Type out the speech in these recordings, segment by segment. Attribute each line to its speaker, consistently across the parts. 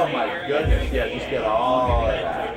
Speaker 1: Oh my goodness, yeah, just get all of that.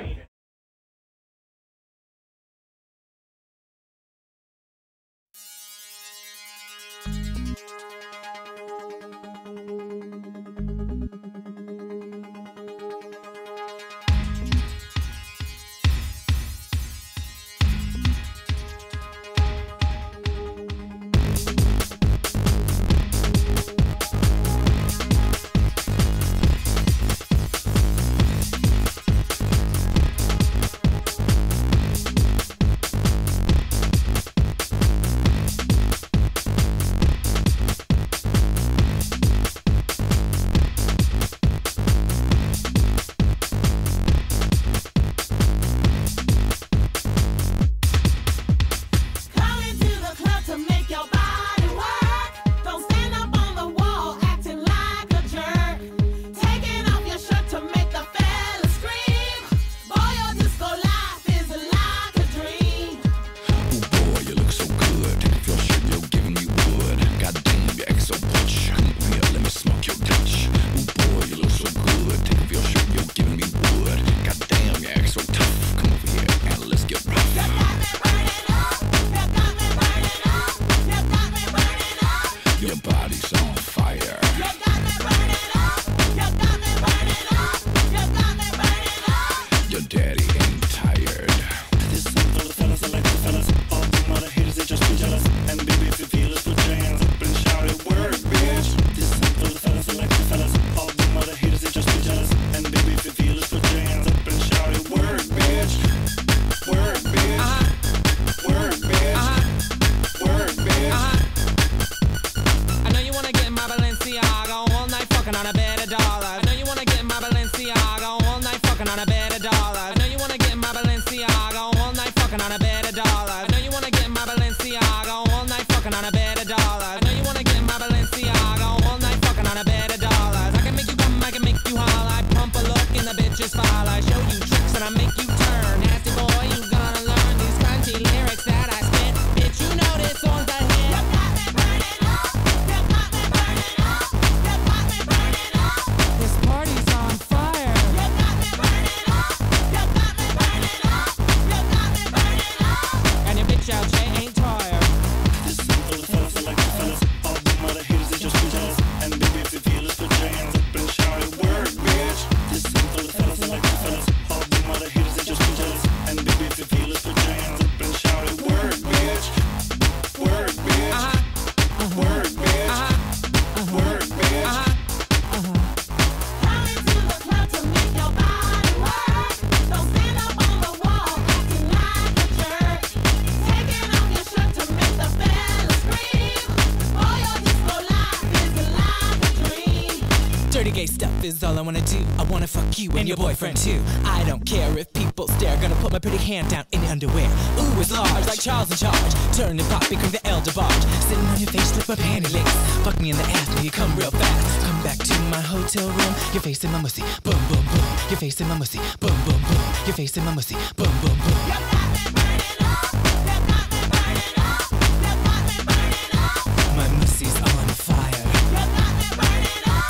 Speaker 2: Is all I wanna do. I wanna fuck you and your boyfriend too. I don't care if people stare. Gonna put my pretty hand down in your underwear. Ooh, it's large like Charles in charge. Turn and pop, become the elder barge. Sitting on your face, slip my panty links. Fuck me in the ass, now you come real fast. Come back to my hotel room. Your face in my mussy, boom boom boom. Your face in my mussy, boom boom boom. Your face in my mussy, boom boom boom. You got me burning up. You got me burning up. You got me burning up. My mussy's on fire. You got me burning up.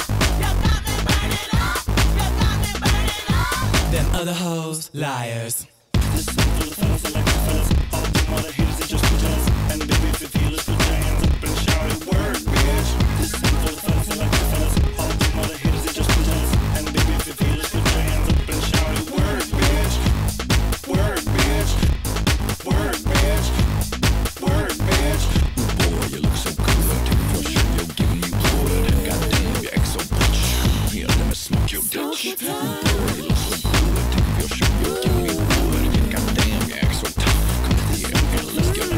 Speaker 2: Them other hoes, liars. This song for the fellas, I like the fellas. All them other haters, they just be jealous. And baby, if you feel it, put your hands up and shout it, word, bitch. This song for the fellas, I like the fellas. All them other haters, they just be jealous. And baby, if you feel it, put your hands up and shout it, word, bitch. Word, bitch. Word, bitch. Word, bitch. Ooh, boy, you look so good. For sure, you're giving me wood. Goddamn, your ex so butch. Here, let me smoke your ditch. Ooh, boy, you look so good. You're giving me wood. Goddamn, your ex so tough. Come here, let's get